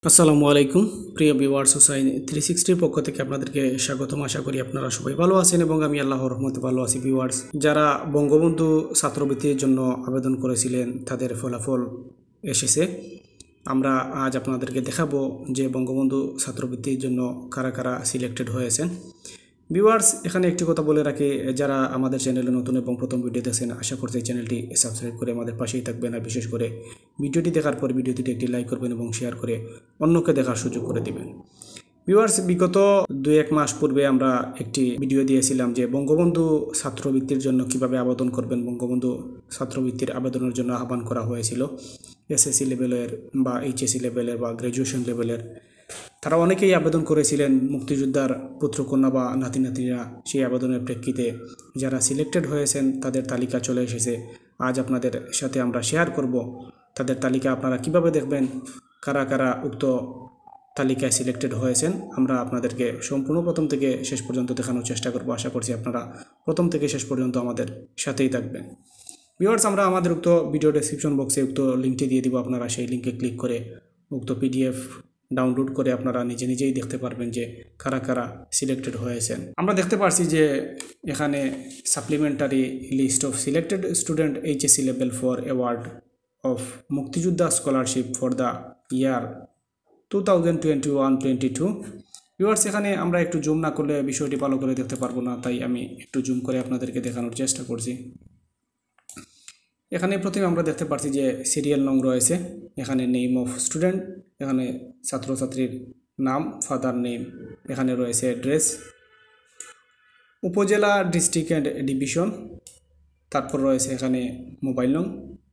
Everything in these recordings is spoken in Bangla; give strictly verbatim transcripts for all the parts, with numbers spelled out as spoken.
আসসালামু আলাইকুম প্রিয় ভিউয়ার্স, হুসাইন থ্রি সিক্সটির পক্ষ থেকে আপনাদেরকে স্বাগতম। আশা করি আপনারা সবাই ভালো আছেন এবং আমি আল্লাহর রহমতে ভালো আছি। ভিউয়ার্স, যারা বঙ্গবন্ধু ছাত্রবৃত্তির জন্য আবেদন করেছিলেন তাদের ফলাফল এসেছে। আমরা আজ আপনাদেরকে দেখাবো যে বঙ্গবন্ধু ছাত্রবৃত্তির জন্য কারা কারা সিলেক্টেড হয়েছেন। ভিউয়ার্স, এখানে একটি কথা বলে রাখি, যারা আমাদের চ্যানেলে নতুন এবং প্রথম ভিডিও দেখছেন, আশা করছি চ্যানেলটি সাবস্ক্রাইব করে আমাদের পাশেই থাকবেন। আর বিশেষ করে ভিডিওটি দেখার পর ভিডিওটিতে একটি লাইক করবেন এবং শেয়ার করে অন্যকে দেখার সুযোগ করে দিবেন। ভিউয়ার্স, বিগত দুই এক মাস পূর্বে আমরা একটি ভিডিও দিয়েছিলাম যে বঙ্গবন্ধু ছাত্রবৃত্তির জন্য কিভাবে আবেদন করবেন। বঙ্গবন্ধু ছাত্রবৃত্তির আবেদনের জন্য আহ্বান করা হয়েছিল এসএসসি লেভেলের বা এইচএসসি লেভেলের বা গ্র্যাজুয়েশন লেভেলের। তারা অনেকেই আবেদন করেছিলেন, মুক্তিযোদ্ধার পুত্রকন্যা বা নাতি নাতিরা। সেই আবেদনের প্রেক্ষিতে যারা সিলেক্টেড হয়েছেন তাদের তালিকা চলে এসেছে। আজ আপনাদের সাথে আমরা শেয়ার করব তাদের তালিকা আপনারা কিভাবে দেখবেন, কারা কারা উক্ত তালিকায় সিলেক্টেড হয়েছেন। আমরা আপনাদেরকে সম্পূর্ণ প্রথম থেকে শেষ পর্যন্ত দেখানোর চেষ্টা করব। আশা করছি আপনারা প্রথম থেকে শেষ পর্যন্ত আমাদের সাথেই থাকবেন। ভিউয়ার্স, আমরা আমাদের উক্ত ভিডিও ডেসক্রিপশন বক্সে উক্ত লিঙ্কটি দিয়ে দিব। আপনারা সেই লিঙ্কে ক্লিক করে উক্ত পিডিএফ ডাউনলোড করে আপনারা নিজে নিজেই দেখতে পারবেন যে কারা কারা সিলেক্টেড হয়েছেন। আমরা দেখতে পারছি যে এখানে supplementary list of selected student HSC level for award of মুক্তিযোদ্ধা scholarship for the year two thousand twenty one twenty two. Viewers, এখানে আমরা একটু জুম না করলে বিষয়টি ভালো করে দেখতে পারবো না, তাই আমি একটু জুম করে আপনাদেরকে দেখানোর চেষ্টা করছি। এখানে প্রথমে আমরা দেখতে পাচ্ছি যে সিরিয়াল নং রয়েছে, এখানে নেম অফ স্টুডেন্ট, এখানে ছাত্রছাত্রীর নাম, ফাদার নেম, এখানে রয়েছে অ্যাড্রেস, উপজেলা, ডিস্ট্রিক্ট অ্যান্ড ডিভিশন, তারপর রয়েছে এখানে মোবাইল নং,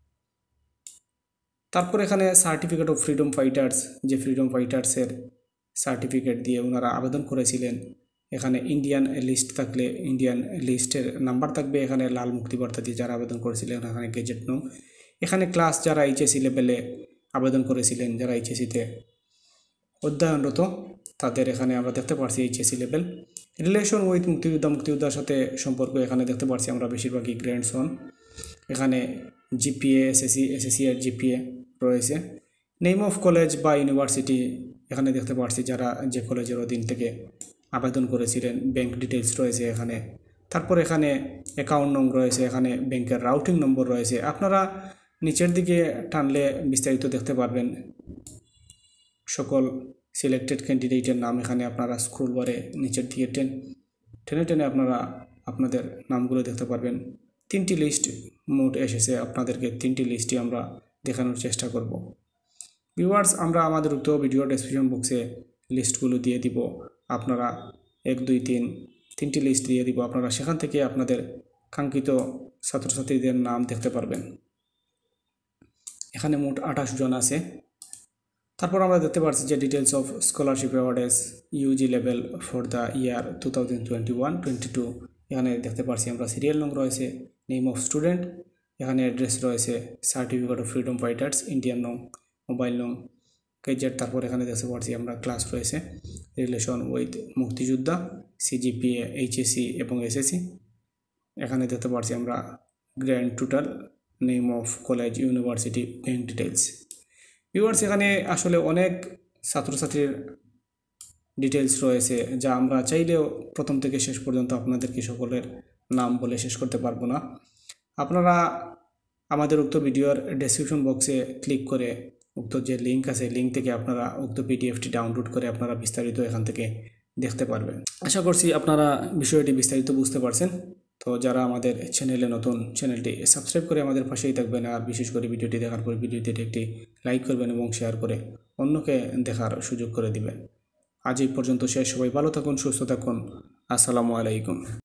তারপর এখানে সার্টিফিকেট অফ ফ্রিডম ফাইটার্স, যে ফ্রিডম ফাইটার্সের সার্টিফিকেট দিয়ে ওনারা আবেদন করেছিলেন। এখানে ইন্ডিয়ান লিস্ট থাকলে ইন্ডিয়ান লিস্টের নাম্বার থাকবে, এখানে লাল মুক্তিবার্তা দিয়ে যারা আবেদন করেছিলেন এখানে গেজেট নং, এখানে ক্লাস যারা এইচএসসি লেভেলে আবেদন করেছিলেন, যারা এইচএসসিতে অধ্যয়নরত তাদের এখানে আমরা দেখতে পাচ্ছি এইচএসসি লেভেল। রিলেশন উইথ মুক্তিযোদ্ধা, মুক্তিযোদ্ধার সাথে সম্পর্ক এখানে দেখতে পাচ্ছি আমরা বেশিরভাগই গ্র্যান্ডসন। এখানে জিপিএ, এসএসসি এসএসসি এর জিপিএ রয়েছে। নেম অফ কলেজ বা ইউনিভার্সিটি, এখানে দেখতে পাচ্ছি যারা যে কলেজের অধীন থেকে আবেদন করেছিলেন, ব্যাংক ডিটেলস রয়েছে এখানে। তারপর এখানে অ্যাকাউন্ট নং রয়েছে, এখানে ব্যাংকের রাউটিং নম্বর রয়েছে। আপনারা নিচের দিকে টানলে বিস্তারিত দেখতে পারবেন সকল সিলেক্টেড ক্যান্ডিডেটের নাম। এখানে আপনারা স্ক্রল বারে নিচের দিকে টেন টেনে টেনে আপনারা আপনাদের নামগুলো দেখতে পারবেন। তিনটি লিস্ট মোট এসেছে, আপনাদেরকে তিনটি লিস্টই আমরা দেখানোর চেষ্টা করব। ভিউয়ার্স, আমরা আমাদের উক্ত ভিডিও ডেসক্রিপশন বক্সে লিস্টগুলো দিয়ে দিব। আপনারা এক দুই তিন তিনটি লিস্ট দিয়ে দিব, আপনারা সেখান থেকে আপনাদের কাঙ্ক্ষিত ছাত্রছাত্রীদের নাম দেখতে পারবেন। এখানে মোট আঠাশ জন আছে। তারপর আমরা দেখতে পাচ্ছি যে details of scholarship awardees UG level for the year two thousand twenty one twenty two. এখানে দেখতে পাচ্ছি আমরা সিরিয়াল নং রয়েছে, নেম অফ স্টুডেন্ট, এখানে অ্যাড্রেস রয়েছে, certificate of freedom fighters, Indian নং, মোবাইল নং, গেজেট। তারপর এখানে দেখতে পাচ্ছি আমরা ক্লাস রয়েছে, রিলেশন উইথ মুক্তিযোদ্ধা, সিজিপিএ, এইচএসসি এবং এসএসসি। এখানে দেখতে পাচ্ছি আমরা grand total, name of college, university, bank details. Viewers, এখানে আসলে অনেক ছাত্রছাত্রীর ডিটেলস রয়েছে, যা আমরা চাইলেও প্রথম থেকে শেষ পর্যন্ত আপনাদেরকে সকলের নাম বলে শেষ করতে পারবো না। আপনারা আমাদের উক্ত ভিডিওর ডেসক্রিপশন বক্সে ক্লিক করে উক্ত যে লিঙ্ক আছে, লিঙ্ক থেকে আপনারা উক্ত পিডিএফটি ডাউনলোড করে আপনারা বিস্তারিত এখান থেকে দেখতে পারবেন। আশা করছি আপনারা বিষয়টি বিস্তারিত বুঝতে পারছেন। তো যারা আমাদের চ্যানেলে নতুন, চ্যানেলটি সাবস্ক্রাইব করে আমাদের পাশেই থাকবেন। আর বিশেষ করে ভিডিওটি দেখার পর ভিডিওটিতে একটি লাইক করবেন এবং শেয়ার করে অন্যকে দেখার সুযোগ করে দিবেন। আজ এই পর্যন্ত শেষ। সবাই ভালো থাকুন, সুস্থ থাকুন। আসসালামু আলাইকুম।